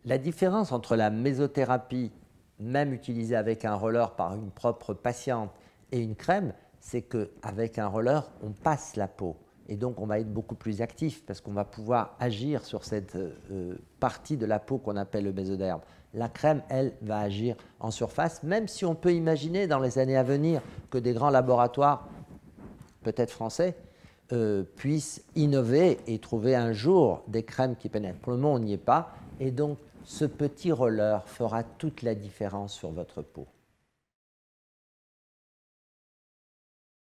La différence entre la mésothérapie, même utilisée avec un roller par une propre patiente, et une crème, c'est qu'avec un roller, on passe la peau. Et donc, on va être beaucoup plus actif parce qu'on va pouvoir agir sur cette partie de la peau qu'on appelle le mésoderme. La crème, elle, va agir en surface, même si on peut imaginer dans les années à venir que des grands laboratoires, peut-être français, puissent innover et trouver un jour des crèmes qui pénètrent. Pour le moment, on n'y est pas. Et donc, ce petit roller fera toute la différence sur votre peau.